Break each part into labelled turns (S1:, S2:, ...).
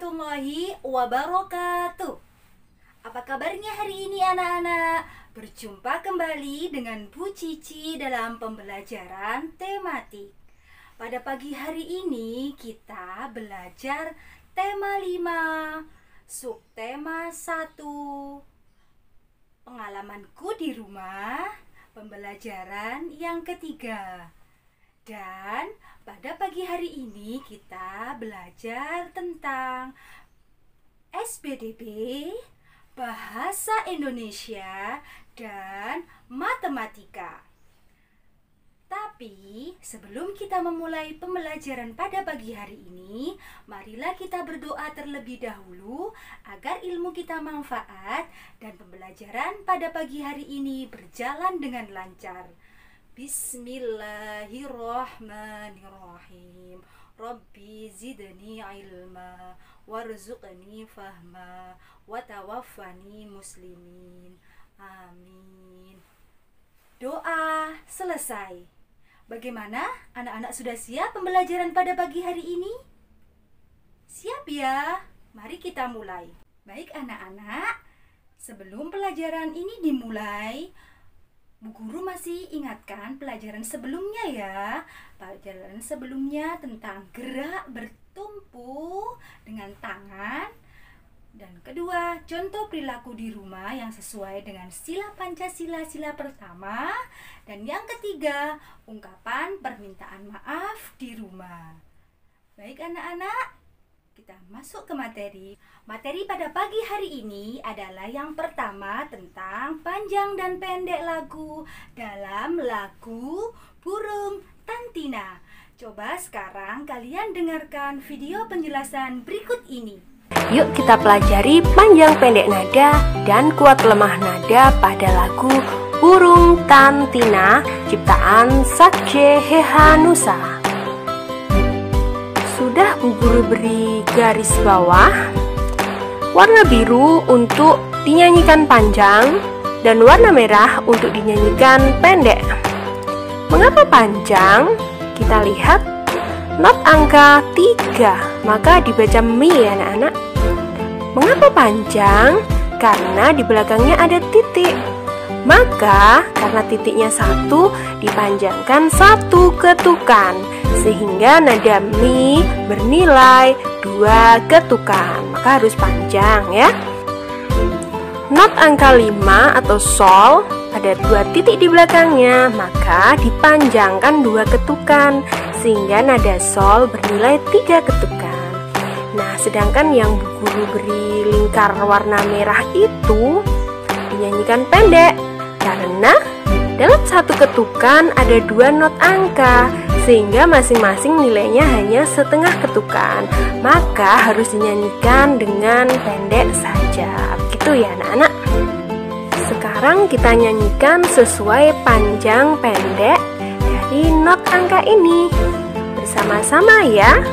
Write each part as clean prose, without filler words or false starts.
S1: warahmatullahi wabarakatuh. Apa kabarnya hari ini anak-anak? Berjumpa kembali dengan Bu Cici dalam pembelajaran tematik. Pada pagi hari ini kita belajar tema 5, subtema 1. Pengalamanku di rumah, pembelajaran yang ketiga. Dan pada pagi hari ini kita belajar tentang SPDB, Bahasa Indonesia, dan Matematika. Tapi sebelum kita memulai pembelajaran pada pagi hari ini, marilah kita berdoa terlebih dahulu agar ilmu kita manfaat dan pembelajaran pada pagi hari ini berjalan dengan lancar. Bismillahirrahmanirrahim. Rabbi zidni ilma warzuqni fahma wa tawaffani muslimin. Amin. Doa selesai. Bagaimana? Anak-anak sudah siap pembelajaran pada pagi hari ini? Siap ya? Mari kita mulai. Baik anak-anak, sebelum pelajaran ini dimulai, Bu Guru masih ingatkan pelajaran sebelumnya ya. Pelajaran sebelumnya tentang gerak bertumpu dengan tangan. Dan kedua, contoh perilaku di rumah yang sesuai dengan sila Pancasila sila pertama. Dan yang ketiga, ungkapan permintaan maaf di rumah. Baik anak-anak, kita masuk ke materi. Materi pada pagi hari ini adalah yang pertama tentang panjang dan pendek lagu dalam lagu Burung Tantina. Coba sekarang kalian dengarkan video penjelasan berikut ini.
S2: Yuk kita pelajari panjang pendek nada dan kuat lemah nada pada lagu Burung Tantina ciptaan Sakje Hehanusa. Sudah Bu Guru beri garis bawah. Warna biru untuk dinyanyikan panjang dan warna merah untuk dinyanyikan pendek. Mengapa panjang? Kita lihat not angka 3, maka dibaca mi ya anak-anak. Mengapa panjang? Karena di belakangnya ada titik. Maka karena titiknya 1 dipanjangkan 1 ketukan, sehingga nada mi bernilai 2 ketukan, maka harus panjang ya. Not angka 5 atau sol ada 2 titik di belakangnya, maka dipanjangkan 2 ketukan, sehingga nada sol bernilai 3 ketukan. Nah, sedangkan yang Bu Guru beri lingkar warna merah itu dinyanyikan pendek, karena dalam 1 ketukan ada 2 not angka, sehingga masing-masing nilainya hanya setengah ketukan, maka harus dinyanyikan dengan pendek saja. Begitu ya anak-anak. Sekarang kita nyanyikan sesuai panjang pendek dari not angka ini bersama-sama ya.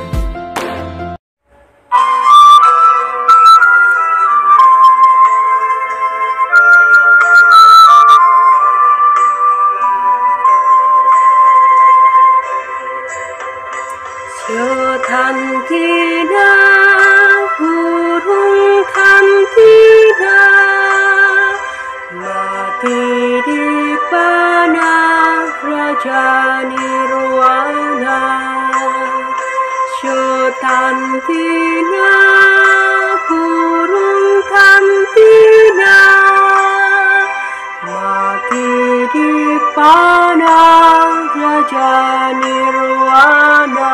S2: Tantina, burung tantina, mati di panah raja nirwana. Tantina, burung tantina, mati di panah raja nirwana.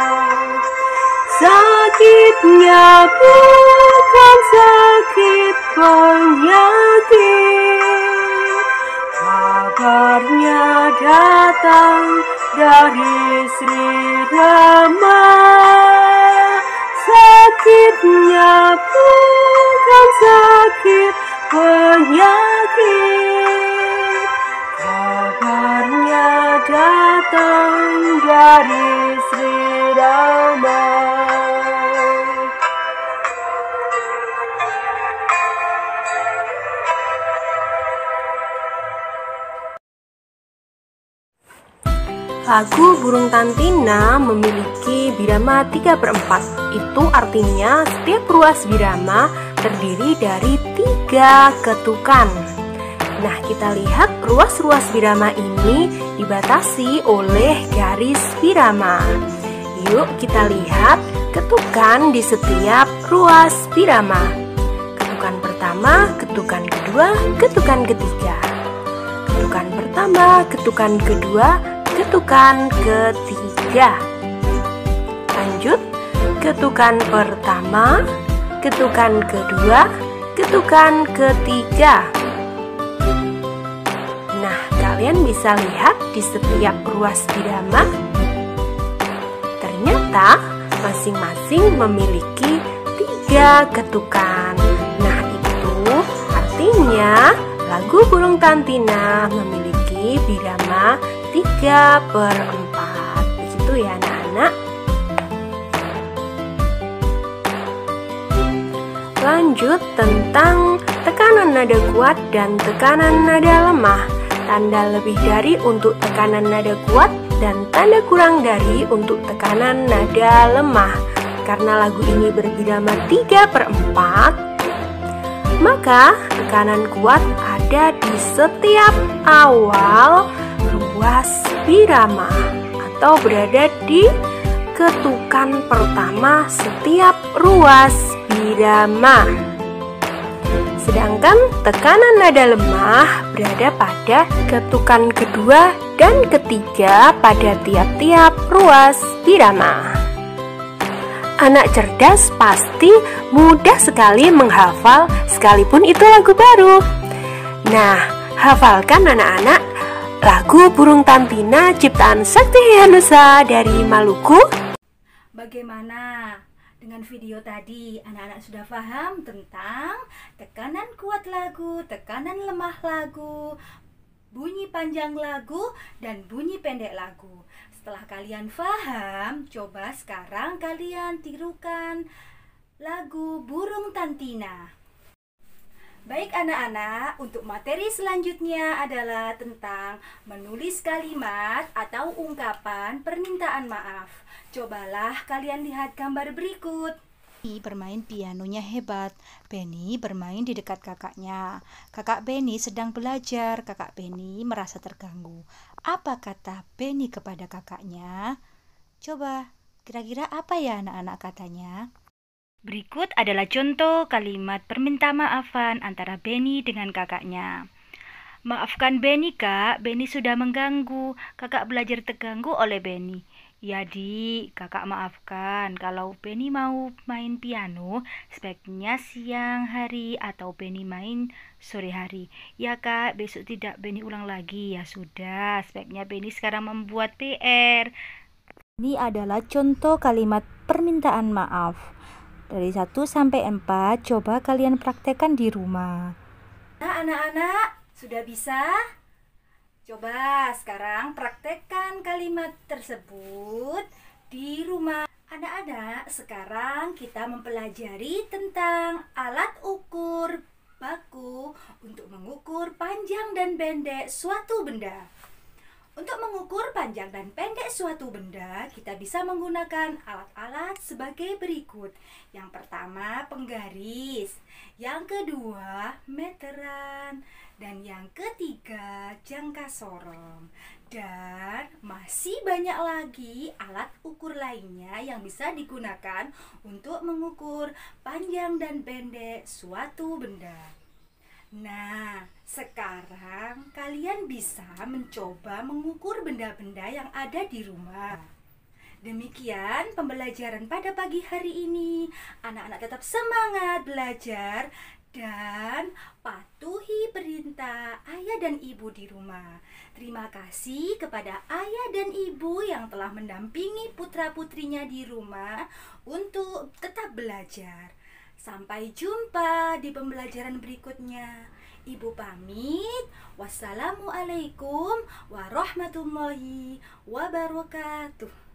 S2: Sakitnya bukan sakit penyakit, kabarnya datang dari Sri Rama. Sakitnya bukan sakit penyakit, kabarnya datang dari Sri Rama. Lagu Burung Tantina memiliki birama 3/4. Itu artinya setiap ruas birama terdiri dari 3 ketukan. Nah, kita lihat ruas-ruas birama ini dibatasi oleh garis birama. Yuk kita lihat ketukan di setiap ruas birama. Ketukan pertama, ketukan kedua, ketukan ketiga. Ketukan pertama, ketukan kedua, ketukan ketiga. Lanjut, ketukan pertama, ketukan kedua, ketukan ketiga. Nah, kalian bisa lihat di setiap ruas birama, ternyata masing-masing memiliki 3 ketukan. Nah, itu artinya lagu Burung Tantina memiliki birama 3/4. Begitu ya anak-anak. Lanjut tentang tekanan nada kuat dan tekanan nada lemah. Tanda lebih dari untuk tekanan nada kuat dan tanda kurang dari untuk tekanan nada lemah. Karena lagu ini berbirama 3/4, maka tekanan kuat ada di setiap awal ruas birama atau berada di ketukan pertama setiap ruas birama. Sedangkan tekanan nada lemah berada pada ketukan kedua dan ketiga pada tiap-tiap ruas birama. Anak cerdas pasti mudah sekali menghafal sekalipun itu lagu baru. Nah, hafalkan anak-anak lagu Burung Tantina ciptaan Sakti Hanusa dari Maluku.
S1: Bagaimana? Dengan video tadi, anak-anak sudah paham tentang tekanan kuat lagu, tekanan lemah lagu, bunyi panjang lagu, dan bunyi pendek lagu. Setelah kalian paham, coba sekarang kalian tirukan lagu Burung Tantina. Baik anak-anak, untuk materi selanjutnya adalah tentang menulis kalimat atau ungkapan permintaan maaf. Cobalah kalian lihat gambar berikut. Benny bermain pianonya hebat. Benny bermain di dekat kakaknya. Kakak Benny sedang belajar. Kakak Benny merasa terganggu. Apa kata Benny kepada kakaknya? Coba, kira-kira apa ya anak-anak katanya? Berikut adalah contoh kalimat perminta maafan antara Benny dengan kakaknya. Maafkan Benny kak, Benny sudah mengganggu. Kakak belajar terganggu oleh Benny. Ya Dik, kakak maafkan. Kalau Benny mau main piano, sebaiknya siang hari atau Benny main sore hari. Ya kak, besok tidak Benny ulang lagi. Ya sudah, sebaiknya Benny sekarang membuat PR. Ini adalah contoh kalimat permintaan maaf. Dari 1 sampai 4, coba kalian praktekkan di rumah. Nah, anak-anak, sudah bisa? Coba sekarang praktekkan kalimat tersebut di rumah. Anak-anak, sekarang kita mempelajari tentang alat ukur baku untuk mengukur panjang dan pendek suatu benda. Untuk mengukur panjang dan pendek suatu benda, kita bisa menggunakan alat-alat sebagai berikut. Yang pertama, penggaris. Yang kedua, meteran. Dan yang ketiga, jangka sorong. Dan masih banyak lagi alat ukur lainnya yang bisa digunakan untuk mengukur panjang dan pendek suatu benda. Nah, sekarang kalian bisa mencoba mengukur benda-benda yang ada di rumah. Demikian pembelajaran pada pagi hari ini. Anak-anak tetap semangat belajar dan patuhi perintah ayah dan ibu di rumah. Terima kasih kepada ayah dan ibu yang telah mendampingi putra-putrinya di rumah untuk tetap belajar. Sampai jumpa di pembelajaran berikutnya. Ibu pamit. Wassalamualaikum warahmatullahi wabarakatuh.